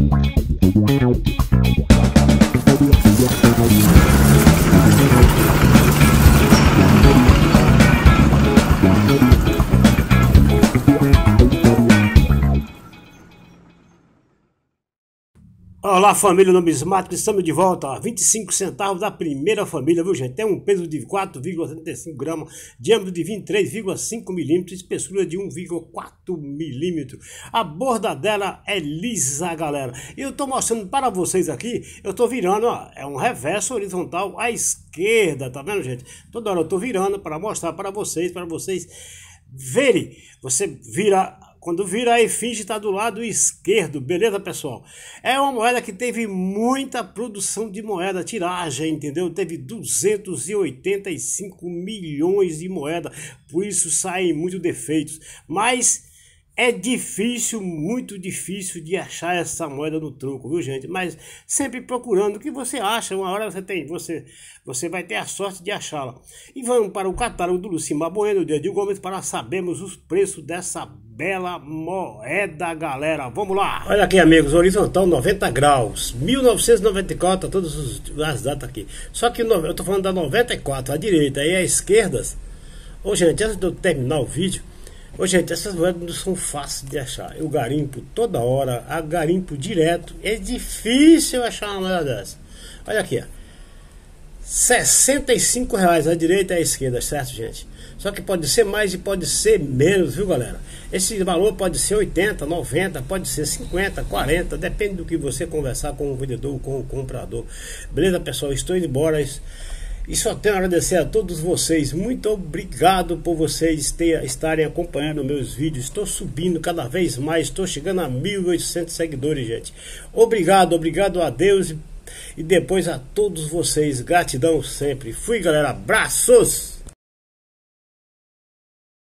Olá família numismática, estamos de volta a 25 centavos da primeira família, viu gente? Tem um peso de 4,75 gramas, diâmetro de 23,5 milímetros, espessura de 1,4 milímetros. A borda dela é lisa, galera. E eu tô mostrando para vocês aqui, eu tô virando, ó, é um reverso horizontal à esquerda, tá vendo gente? Toda hora eu tô virando para mostrar para vocês verem. Você vira... Quando vira, a efígie está do lado esquerdo, beleza, pessoal? É uma moeda que teve muita produção de moeda, tiragem, entendeu? Teve 285 milhões de moeda, por isso saem muitos defeitos. Mas é difícil, muito difícil de achar essa moeda no troco, viu, gente? Mas sempre procurando o que você acha, uma hora você vai ter a sorte de achá-la. E vamos para o catálogo do Lucimar Bueno, do Edil Gomes, para sabermos os preços dessa bela moeda, galera. Vamos lá! Olha aqui, amigos, horizontal 90 graus, 1994, todas as datas aqui. Só que eu tô falando da 94, a direita e a esquerda. Ô, gente, antes de eu terminar o vídeo, ô, gente, essas moedas não são fáceis de achar. Eu garimpo toda hora, garimpo direto. É difícil achar uma moeda dessa. Olha aqui, ó. R$65 à direita e à esquerda, certo, gente? Só que pode ser mais e pode ser menos, viu, galera? Esse valor pode ser 80, 90, pode ser 50, 40, depende do que você conversar com o vendedor ou com o comprador. Beleza, pessoal? Estou indo embora. E só tenho a agradecer a todos vocês. Muito obrigado por vocês estarem acompanhando meus vídeos. Estou subindo cada vez mais. Estou chegando a 1.800 seguidores, gente. Obrigado, obrigado a Deus. E depois a todos vocês. Gratidão sempre. Fui, galera. Abraços!